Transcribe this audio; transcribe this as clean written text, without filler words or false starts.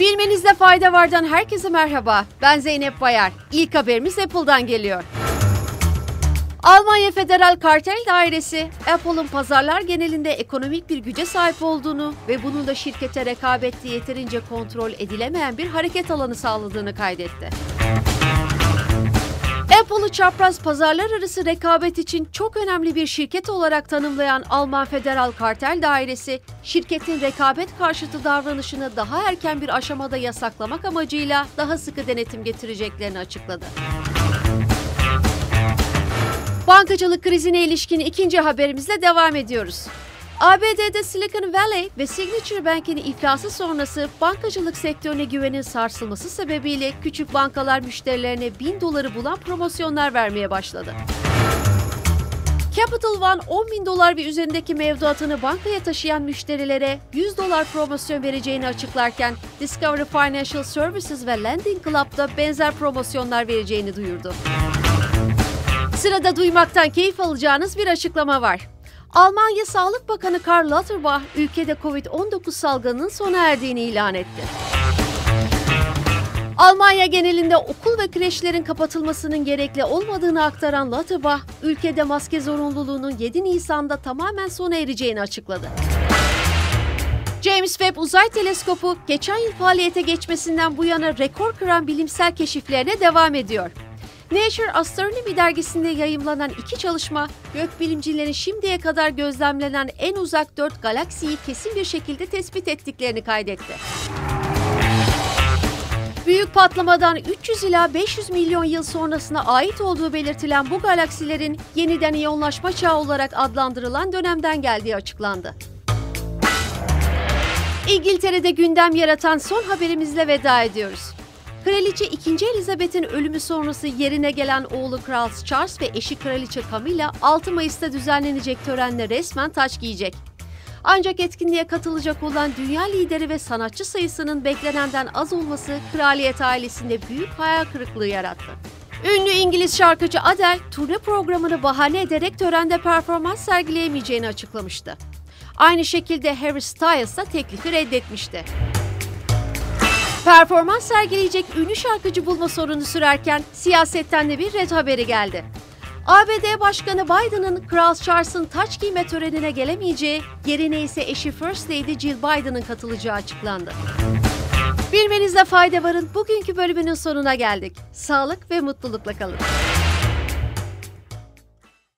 Bilmenizde fayda vardan herkese merhaba. Ben Zeynep Bayar. İlk haberimiz Apple'dan geliyor. Almanya Federal Kartel Dairesi, Apple'ın pazarlar genelinde ekonomik bir güce sahip olduğunu ve bunun da şirkete rekabette yeterince kontrol edilemeyen bir hareket alanı sağladığını kaydetti. Apple'ı çapraz pazarlar arası rekabet için çok önemli bir şirket olarak tanımlayan Alman Federal Kartel Dairesi, şirketin rekabet karşıtı davranışını daha erken bir aşamada yasaklamak amacıyla daha sıkı denetim getireceklerini açıkladı. Bankacılık krizine ilişkin ikinci haberimizle devam ediyoruz. ABD'de Silicon Valley ve Signature Bank'in iflası sonrası bankacılık sektörüne güvenin sarsılması sebebiyle küçük bankalar müşterilerine $1000'ı bulan promosyonlar vermeye başladı. Capital One $10.000 ve üzerindeki mevduatını bankaya taşıyan müşterilere $100 promosyon vereceğini açıklarken Discovery Financial Services ve Lending Club'da benzer promosyonlar vereceğini duyurdu. Sırada duymaktan keyif alacağınız bir açıklama var. Almanya Sağlık Bakanı Karl Lauterbach, ülkede Covid-19 salgınının sona erdiğini ilan etti. Almanya genelinde okul ve kreşlerin kapatılmasının gerekli olmadığını aktaran Lauterbach, ülkede maske zorunluluğunun 7 Nisan'da tamamen sona ereceğini açıkladı. James Webb Uzay Teleskopu, geçen yıl faaliyete geçmesinden bu yana rekor kıran bilimsel keşiflerine devam ediyor. Nature Astronomy dergisinde yayımlanan iki çalışma, gökbilimcilerin şimdiye kadar gözlemlenen en uzak 4 galaksiyi kesin bir şekilde tespit ettiklerini kaydetti. Büyük patlamadan 300 ila 500 milyon yıl sonrasına ait olduğu belirtilen bu galaksilerin yeniden iyonlaşma çağı olarak adlandırılan dönemden geldiği açıklandı. İngiltere'de gündem yaratan son haberimizle veda ediyoruz. Kraliçe 2. Elizabeth'in ölümü sonrası yerine gelen oğlu Kral Charles ve eşi Kraliçe Camilla 6 Mayıs'ta düzenlenecek törenle resmen taç giyecek. Ancak etkinliğe katılacak olan dünya lideri ve sanatçı sayısının beklenenden az olması kraliyet ailesinde büyük hayal kırıklığı yarattı. Ünlü İngiliz şarkıcı Adele, turne programını bahane ederek törende performans sergileyemeyeceğini açıklamıştı. Aynı şekilde Harry Styles da teklifi reddetmişti. Performans sergileyecek ünlü şarkıcı bulma sorunu sürerken siyasetten de bir red haberi geldi. ABD Başkanı Biden'ın Kral Charles'ın taç giyme törenine gelemeyeceği, yerine ise eşi First Lady Jill Biden'ın katılacağı açıklandı. Bilmenizde fayda varın bugünkü bölümünün sonuna geldik. Sağlık ve mutlulukla kalın.